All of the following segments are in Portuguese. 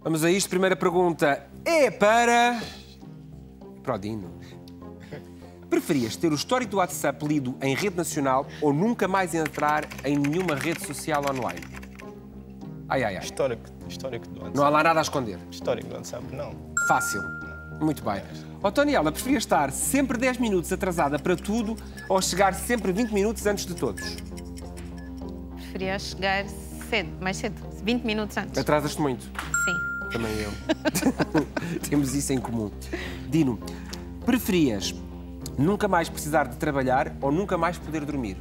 Vamos a isto. Primeira pergunta é para o Dino. Preferias ter o histórico do WhatsApp lido em rede nacional ou nunca mais entrar em nenhuma rede social online? Ai. Histórico do WhatsApp. Não há lá nada a esconder. Histórico do WhatsApp, não. Fácil. Muito bem. Toniela, preferias estar sempre 10 minutos atrasada para tudo ou chegar sempre 20 minutos antes de todos? Preferia chegar cedo, mais cedo, 20 minutos antes. Atrasas-te muito? Sim. Também eu. Temos isso em comum. Dino, preferias nunca mais precisar de trabalhar ou nunca mais poder dormir?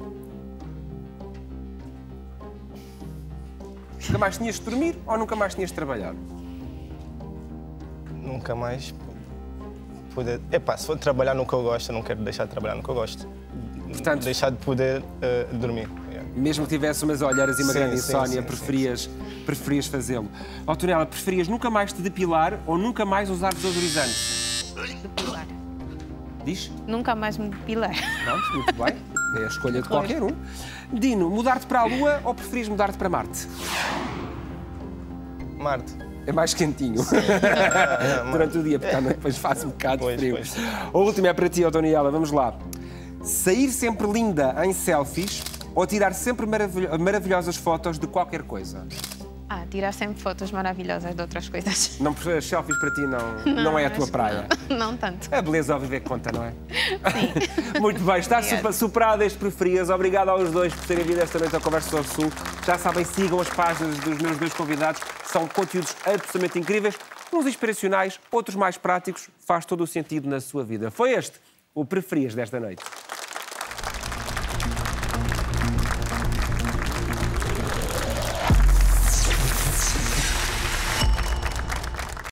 Nunca mais tinhas de dormir ou nunca mais tinhas de trabalhar? Nunca mais poder... se for trabalhar no que eu gosto, eu não quero deixar de trabalhar no que eu gosto. Portanto, deixar de poder dormir. Mesmo que tivesse umas olheiras e uma grande insónia, sim. preferias fazê-lo. Toniela, preferias nunca mais te depilar ou nunca mais usar desodorizante? Depilar. Diz? Nunca mais me depilar. Pronto, muito bem. É a escolha de qualquer um. Dino, mudar-te para a Lua ou preferias mudar-te para Marte? Marte. É mais quentinho. Durante o dia, porque à noite depois faz um bocado de frio. Pois. A última é para ti, Toniela. Vamos lá. Sair sempre linda em selfies ou tirar sempre maravilhosas fotos de qualquer coisa? Tirar sempre fotos maravilhosas de outras coisas. Não, as selfies para ti não é a tua praia? Não tanto. A beleza ao viver conta, não é? Sim. Muito bem, estás superado este preferias. Obrigado aos dois por terem vindo esta noite ao Conversa sobre o Sul. Já sabem, sigam as páginas dos meus dois convidados. São conteúdos absolutamente incríveis, uns inspiracionais, outros mais práticos. Faz todo o sentido na sua vida. Foi este o preferias desta noite.